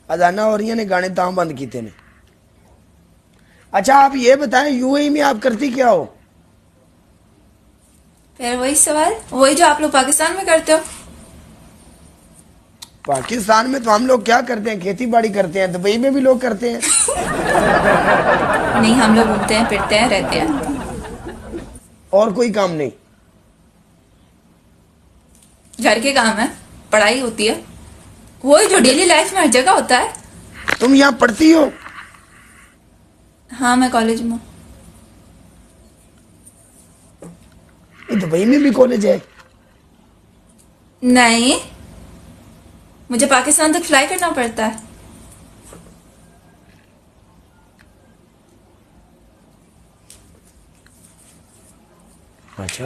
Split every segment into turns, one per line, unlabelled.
अजाना हो रही ने गाने तां बंद किए ने। अच्छा आप ये बताएं यूएई में आप करती क्या हो?
फिर वही सवाल, वही जो आप लोग पाकिस्तान में करते हो।
पाकिस्तान में तो हम लोग क्या करते हैं, खेती बाड़ी करते हैं। दुबई में भी लोग करते हैं।
नहीं, हम लोग घूमते हैं, फिरते हैं, रहते हैं।
और कोई काम नहीं?
घर के काम है, पढ़ाई होती है, वही जो डेली लाइफ में हर जगह होता है।
तुम यहाँ पढ़ती हो?
हाँ, मैं कॉलेज में हूँ।
दुबई में भी कॉलेज है?
नहीं, मुझे पाकिस्तान तक फ्लाई करना पड़ता है।
अच्छा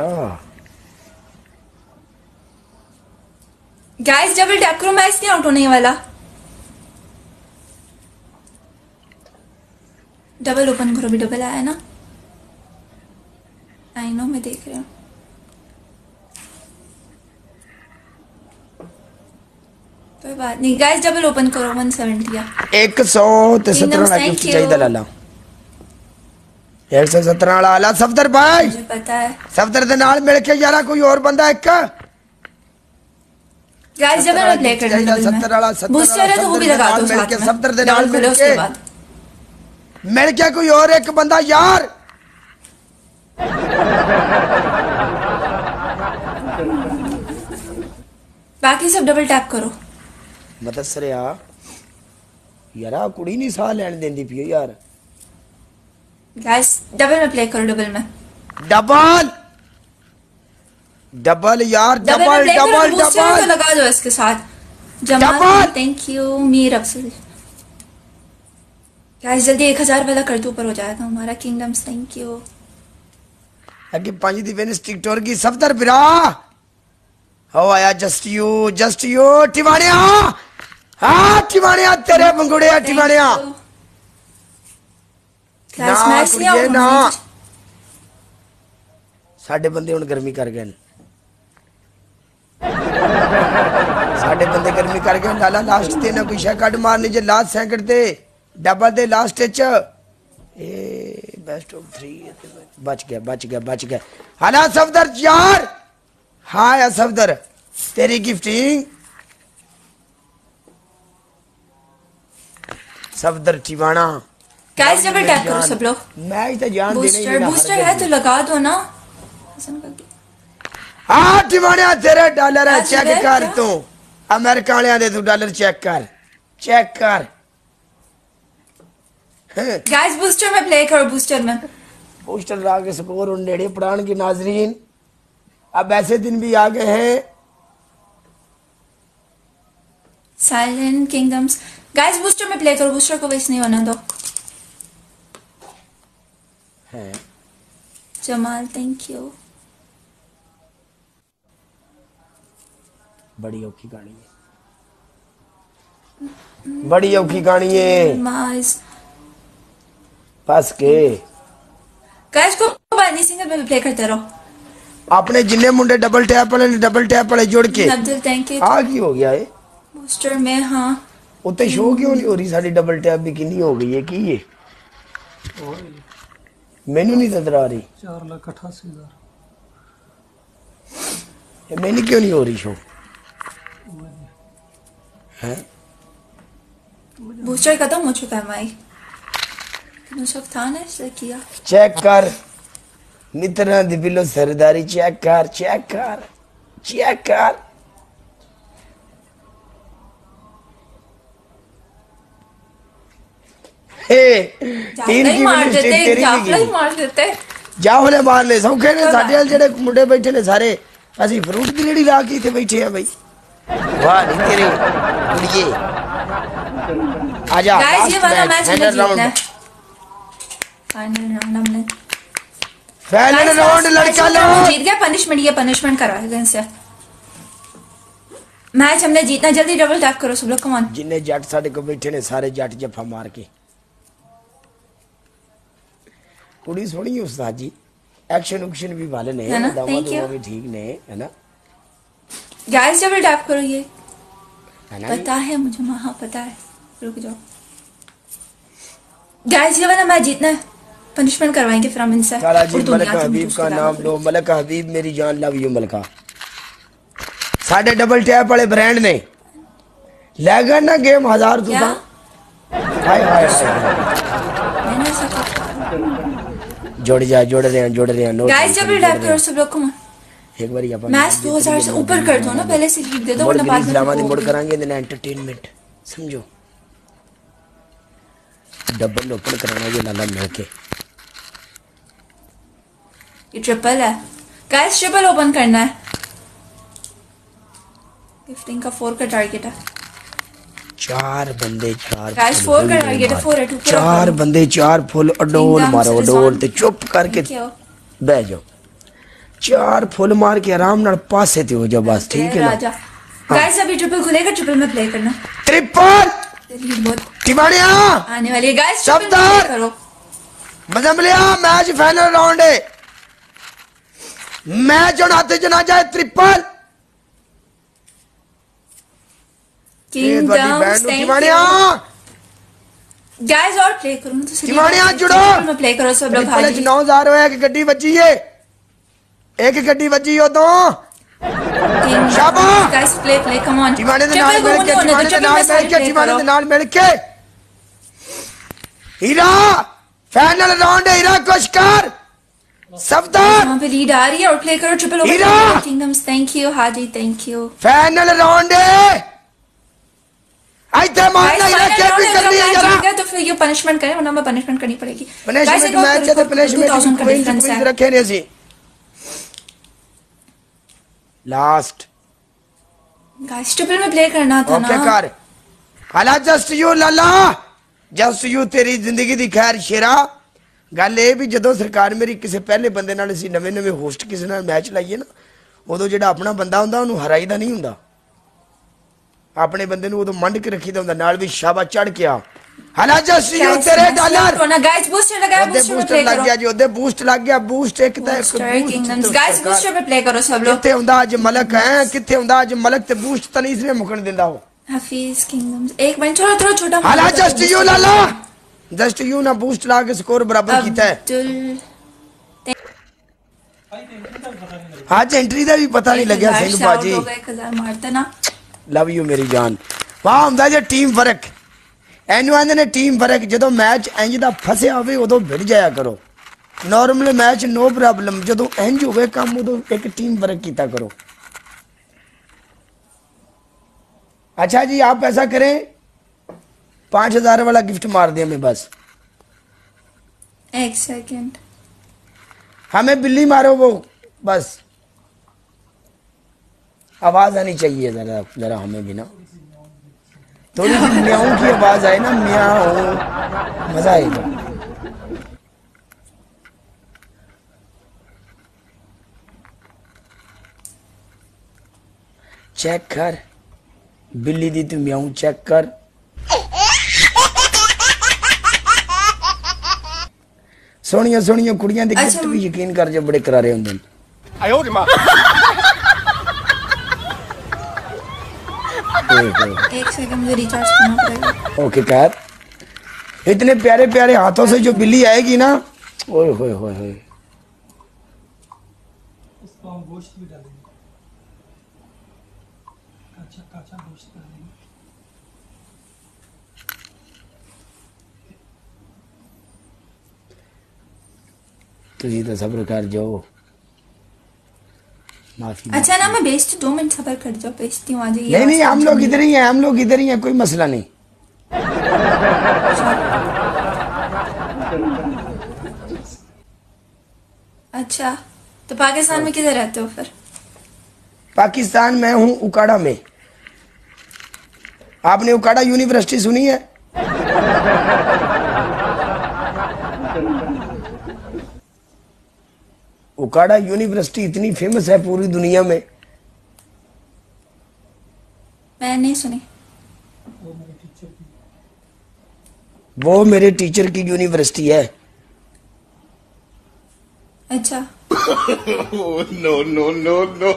गाइस डबल टैप करो, मैच नहीं आउट होने वाला। डबल ओपन करो, भी डबल आया ना। आई नो, मैं देख रही हूँ। कोई बात नहीं गाइस, डबल ओपन करो। 170
117 चाहिए लाला। 117 वाला आला सफदर भाई।
मुझे पता है।
सफदर दे नाल मिल के यारा कोई और बंदा एक
गाइस जब मैं प्ले कर रहा हूं
70 वाला 70
बूस्टर है तो वो भी लगा दो साथ में।
सफदर दे नाल मिल
उसके बाद
मिल के कोई और एक बंदा यार।
बाकी सब डबल टैप करो।
मतलब सरिया यारा कुड़ी नहीं साह लैन देंदी पियो यार।
गाइस डबल में प्ले करो, डबल में।
डबल डबल यार, डबल डबल
डबल तो लगा दो इसके साथ। Jamal thank you. Mir Afsal guys जल्दी 1000 वाला कर दो, ऊपर हो जाएगा हमारा। Kingdoms thank you.
अगे 5 दी वेनिस टिकटॉक की सफदर बिरा हो आया। Just you Tiwania. हाँ टिवाणिया तेरे बंगुड़िया टिवाणिया ना साडे बंदे हुण गर्मी कर गए। साडे बंदे गर्मी कर गए। लाला लास्ट ते ना कोई शे कट मारनी जे लास्ट सेकंड ते डबल दे लास्ट च ए बेस्ट ऑफ 3 बच गया। हाला सफदर यार। हाँ यार सफदर तेरी gifting. Safdar Tiwana
guys double tap करो सब लोग।
मैं तो जान देने
बूस्टर है तो लगा दो ना।
हाँ टिवाणिया तेरे डॉलर है, चेक कर तू। अमेरिका वाले दे तू डॉलर चेक कर।
गाइस बूस्टर में प्ले करो, बूस्टर
ला के स्कोर उन नेड़े पढ़ान की नाजरीन। अब ऐसे दिन भी आ गए हैं।
साइलेंट किंगडम्स गाइस बूस्टर में प्ले करो, बूस्टर को वेस्ट नहीं होना दो।
है
जमाल थैंक यू।
बड़ी औखी कहानी है। बस के
गाइस को बानी सिंगल में प्ले करते रहो।
अपने जिन्ने मुंडे डबल टैप वाले जुड़ के
अब्दुल थैंक यू।
आ की हो गया है
बूस्टर में। हाँ
उत्ते शो क्यों नहीं हो रही? साडी डबल टैप भी कितनी हो गई है की ये मैनू नहीं नजर आ रही।
4,88,000
मैंने क्यों नहीं हो रही शो है?
बूस्टर खत्म हो चुका है माई। नुसख था ना इसलिए किया।
चेक कर मित्रा दिबिलो सरदारी चेक कर। तीन की
मार देते
जाओ मार ले सौखे ने साडे वाल जेडे मुंडे बैठे ने सारे असि फ्रूट की रेड़ी ला के इत्थे बैठे हैं भाई। वाह नहीं तेरे कुड़िए आजा।
गाइस ये वाला मैच हमें जीतना है।
फाइनल राउंड लड़का लो
जीत गया। पनिशमेंट ये पनिशमेंट करवाएगा इनसे। मैच हमने जीतना। जल्दी डबल टैप करो सब लोग। Come on.
जिन्ने जट साडे को बैठे ने सारे जट जफा मार के। कुड़ी सोनी है उस्ताद जी। एक्शन भी वाले ने
है ना?
दामाद भी ठीक ने है ना?
गाइस डबल टैप करो। ये
है ना?
पता है मुझे। हाँ पता है। रुक जाओ गाइस, ये वाला मैच जीतना है, पनिशमेंट करवाएंगे फिर हम इनसे।
चला जी,
उर्दू नहीं
मलका
आती मुझे,
हबीब
उसकी
का नाम
दावत
लो। मलका हबीब मेरी जान, लव यू मलका। साढ़े डबल टैप वाले ब्रांड ने लेगा ना गेम 1000
क्या?
हाय हाय हाय,
मैंने ऐसा कहा।
जुड़ रहे हैं नोट
गाइस जब भी टैप करो सब लोग को
एक बार अपन
मैच 2000 से ऊपर कर दो ना, पहले से लीड दे दो वरना बाद में
इस्लामाबाद
फिर
मोड
होगी।
कराएंगे देन एंटरटेनमेंट, समझो। डबल ओपन कराना ये लाला मिलके।
ये ट्रिपल है गाइस, ट्रिपल ओपन करना है। गिफ्टिंग का 4 का टारगेट है
4 बंदे 4
गाइस, 4 का टारगेट है, 4 है 2
4 बंदे 4 फुल अडोल मारो, अडोल ते चुप करके बह जाओ। 4 फुल मार के आराम नाल पासे ते हो जाओ बस, ठीक है ना
राजा। गाइस अभी ट्रिपल खुलेगा, ट्रिपल में प्ले करना।
ट्रिपल
लीड बहुत
टिमानिया
आने वाली है गाइस, ट्रिपल में
शब्दार।
प्ले करो।
मजम लिया, मैच फाइनल राउंड है, मैच और हाथ च ना जाए। ट्रिपल
किंगडम्स,
टिमानिया
गाइस और प्ले करो ना तो सही
टिमानिया
बात है।
जुड़ो।
ट्रिपल में प्ले करो सब लोग।
ट्रिपल
हाजी
9000 होया, एक गड्डी बची है, एक गड्डी बची हो तो शाबाश।
Guys play come on.
टिमाने दे नाल मिल के, टिमाने दे नाल मिल के, टिमाने दे नाल मिल के। हीरा फाइनल राउंड है, हीरा कुछ कर सफदर।
वहां पे लीड आ रही है और प्ले करो ट्रिपल ओवर।
हीरा!
किंगडम्स थैंक यू हाजी, थैंक यू।
फाइनल राउंड है, आई थे मारना हीरा क्या भी कर रही है जरा।
तो फिर ये पनिशमेंट करें वरना मैं पनिशमेंट करनी पड़ेगी।
पनिशमेंट मैच है तो पनिशमेंट
2000 का डिफरेंस
पॉइंट
है।
रखे ने सी लास्ट।
गाइस ट्रिपल में प्ले करना था ना।
ओके कर हाला, जस्ट यू लाला, जस्ट यू तेरी जिंदगी दी खैर शेरा। गल ਇਹ ਵੀ ਜਦੋਂ ਸਰਕਾਰ ਮੇਰੀ ਕਿਸੇ ਪਹਿਲੇ ਬੰਦੇ ਨਾਲ ਅਸੀਂ ਨਵੇਂ ਹੋਸਟ ਕਿਸੇ ਨਾਲ ਮੈਚ ਲਾਈਏ ਨਾ, ਉਦੋਂ ਜਿਹੜਾ ਆਪਣਾ ਬੰਦਾ ਹੁੰਦਾ ਉਹਨੂੰ ਹਰਾਈਦਾ ਨਹੀਂ ਹੁੰਦਾ, ਆਪਣੇ ਬੰਦੇ ਨੂੰ ਉਦੋਂ ਮੰਡ ਕੇ ਰੱਖੀਦਾ ਹੁੰਦਾ, ਨਾਲ ਵੀ ਸ਼ਾਬਾ ਚੜ ਕੇ ਆ। ਹਾਲਾ ਜਸਟ ਯੂ ਤੇਰੇ ਡਾਲਰ
ना गाइस बूस्टर लगाया, बूस्टर में प्ले
ਲੱਗ
करो।
ਗਿਆ ਜੀ, ਉਹਦੇ ਬੂਸਟ ਲੱਗ ਗਿਆ। ਬੂਸਟ ਇੱਕ ਤਾਂ ਇੱਕ
किंगडम्स गाइस बूस्टर पे प्ले करो सब लोग।
ਕਿੱਥੇ ਹੁੰਦਾ ਅੱਜ ਮਲਕ ਹੈ, ਕਿੱਥੇ ਹੁੰਦਾ ਅੱਜ ਮਲਕ ਤੇ ਬੂਸਟ ਤਾਂ ਨਹੀਂ ਇਸਨੇ ਮੁਕਣ ਦਿੰਦਾ ਉਹ।
हफीज किंगडम्स एक मिनट थोड़ा छोटा
ਹਾਲਾ ਜਸਟ ਯੂ ਲਾਲਾ, जस्ट यू ना बूस्ट ला के स्कोर बराबर कीता है। आज एंट्री का भी पता नहीं लगे सिंह बाजी।
1000 मारते ना।
लव यू मेरी जान। वाह हुंदा जे टीम वर्क, एनू आंदे ने टीम वर्क। जदों मैच इंज दा फसिया होवे उदों भिड़ जाया करो। नॉर्मल मैच नो प्रॉब्लम, जदों इंज होवे काम उदों एक टीम वर्क कीता करो। अच्छा जी आप ऐसा करें, 5000 वाला गिफ्ट मार दिया मैं बस।
एक सेकंड,
हमें बिल्ली मारो वो बस, आवाज आनी चाहिए जरा जरा हमें भी ना, थोड़ी सी म्याऊं की आवाज आए ना, म्याऊं, मजा आएगा। चेक कर बिल्ली दी तू म्याऊं चेक कर। सोनिया सोनिया कुड़ियां दे गिफ्ट भी यकीन कर जो बड़े करारे होंदे ने। आयो रे मां।
एक सेकंड मुझे रिचार्ज करना पड़ेगा।
ओके कर। इतने प्यारे प्यारे हाथों से जो बिल्ली आएगी ना, ओए होए होए होए।
इसको हम गोश्त भी डालेंगे, काचा काचा गोश्त डालेंगे।
तुझी तो सब्र कर जाओ, माफी।
अच्छा ना मैं बेचती, 2 मिनट सब्र कर जाओ, बेचती हूँ आ जाइए।
नहीं नहीं हम लोग इधर ही हैं, हम लोग इधर ही हैं, कोई मसला नहीं।
अच्छा तो पाकिस्तान में किधर रहते हो फिर?
पाकिस्तान में हूँ उकाड़ा में। आपने उकाड़ा यूनिवर्सिटी सुनी है? उकाड़ा यूनिवर्सिटी इतनी फेमस है पूरी दुनिया में।
मैंने नहीं सुनी।
वो मेरे टीचर की यूनिवर्सिटी है।
अच्छा
no no no no.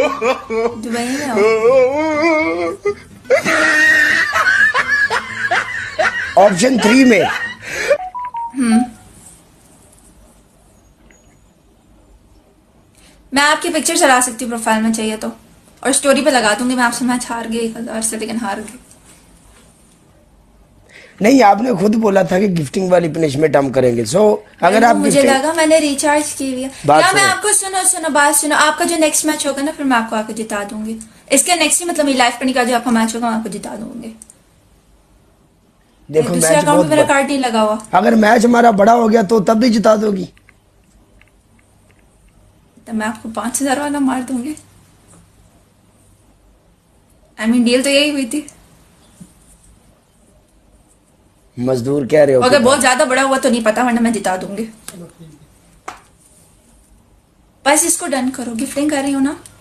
Dubai में हो?
ऑप्शन 3 में।
मैं आपकी पिक्चर चला सकती हूँ प्रोफाइल में चाहिए तो, और स्टोरी पे लगा दूंगी मैं आपसे मैच हार गई 1000 से, लेकिन हार गई।
नहीं, आपने खुद बोला था कि गिफ्टिंग वाली पनिशमेंट हम करेंगे। सो अगर आप
मुझे लगा मैंने रिचार्ज की हुई है।
बात
या मैं
सुनो।
आपको सुनो बात सुनो, आपका जो नेक्स्ट मैच होगा ना, फिर मैं आपको आके जिता दूंगी। इसके नेक्स्ट ही मतलब मेरी लाइफ का जो आपका मैच होगा मैं आपको जिता दूंगी।
देखो
दूसरे
मैच
अकाउंट
बहुत
में मेरा
बड़ा-
कार्ड नहीं लगा हुआ,
अगर मैच हमारा बड़ा हो गया तो तब भी जिता दोगी।
तो मैं आपको 5000 वाला मार दूंगी। आई मीन डील तो यही हुई थी।
मजदूर कह रहे हो
अगर
कि-
बहुत ज्यादा बड़ा हुआ तो नहीं पता, वरना मैं जिता दूंगी।
चलो ठीक है।
बस इसको डन करो, गिफ्टिंग कर रही हो ना।